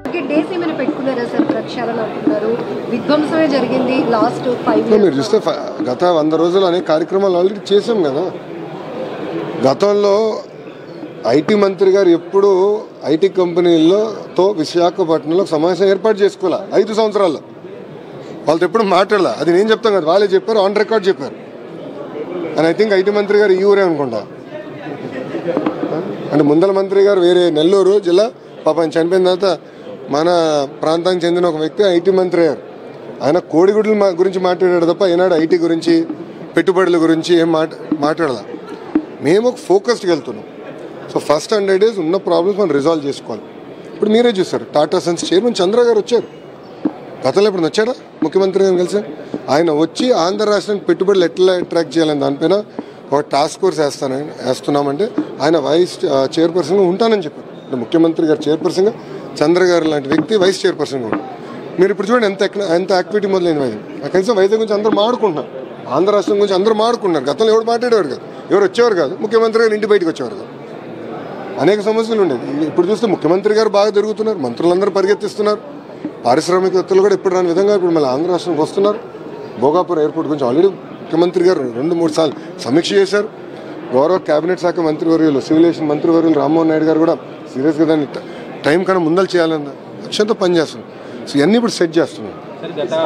Days ఏమైనా పెట్టుకున్నారా sir? ప్రక్షాళన అంటున్నారు, విధ్వంసమే జరిగింది లాస్ట్ 5 years. మీరు చూస్తే గత 100 రోజులు అనే కార్యక్రమాలు ఆల్రెడీ చేసాం కదా. గతంలో ఐటీ మంత్రి గారు ఎప్పుడు ఐటీ కంపెనీలతో విశాఖపట్నంలో సమావేశం ఏర్పాటు చేసుకోవాలా 5 సంవత్సరాల్లో. వాళ్ళతో ఎప్పుడు మాట్లాడాల. అది నేను చెప్తాను కదా, వాళ్ళే చెప్పారు, ఆన్ రికార్డ్ చెప్పారు. అండ్ ఐ థింక్ ఐటీ మంత్రి గారు ఈ ఊరే అనుకుంటా. అంటే ముందల మంత్రి గారు వేరే నెల్లూరు జిల్లా, పాపం చనిపోయిన తర్వాత మన ప్రాంతానికి చెందిన ఒక వ్యక్తి ఐటీ మంత్రి అయ్యారు. ఆయన కోడిగుడ్ల గురించి మాట్లాడాడు తప్ప ఈనాడు ఐటీ గురించి, పెట్టుబడుల గురించి ఏం మాట్లాడాల. మేము ఒక ఫోకస్డ్కి వెళ్తున్నాం. సో ఫస్ట్ 100 days ఉన్న ప్రాబ్లమ్స్ మనం రిజాల్వ్ చేసుకోవాలి. ఇప్పుడు మీరే చూస్తారు, టాటా సన్స్ చైర్మన్ చంద్ర గారు వచ్చారు. గతంలో ఇప్పుడు వచ్చారా ముఖ్యమంత్రి గారు కలిసి? ఆయన వచ్చి ఆంధ్ర రాష్ట్రానికి పెట్టుబడులు ఎట్లా అట్రాక్ట్ చేయాలని దానిపైన ఒక టాస్క్ ఫోర్స్ వేస్తున్నామంటే ఆయన వైస్ చైర్పర్సన్గా ఉంటానని చెప్పారు. అంటే ముఖ్యమంత్రి గారు చైర్పర్సన్గా, చంద్ర గారు లాంటి వ్యక్తి వైస్ చైర్పర్సన్గా ఉంటారు. మీరు ఇప్పుడు చూడండి ఎంత యాక్టివిటీ మొదలైంది వైజాగ్. కనీసం వైజాగ్ గురించి అందరూ మాడుకుంటున్నారు, ఆంధ్ర రాష్ట్రం గురించి అందరూ మాడుకుంటున్నారు. గతంలో ఎవరు మాట్లాడేవారు కాదు, ఎవరు వచ్చేవారు కాదు, ముఖ్యమంత్రి గారు ఇంటి బయటకు వచ్చేవారు కాదు. అనేక సమస్యలు ఉండేది. ఇప్పుడు చూస్తే ముఖ్యమంత్రి గారు బాగా తిరుగుతున్నారు, మంత్రులందరూ పరిగెత్తిస్తున్నారు, పారిశ్రామికవేత్తలు కూడా ఇప్పుడు రాని విధంగా ఇప్పుడు మళ్ళీ ఆంధ్ర రాష్ట్రానికి వస్తున్నారు. భోగాపురం ఎయిర్పోర్ట్ గురించి ఆల్రెడీ ముఖ్యమంత్రి గారు 2-3 సార్లు సమీక్ష చేశారు. గౌరవ కేబినెట్ శాఖ మంత్రివర్యులు, సివిలేషన్ మంత్రివర్యులు రామ్మోహన్ నాయుడు గారు కూడా సీరియస్గా దాన్ని టైం కన్నా ముందలు చేయాలన్న లక్ష్యంతో పనిచేస్తున్నారు. సో ఇవన్నీ ఇప్పుడు సెట్ చేస్తున్నాం.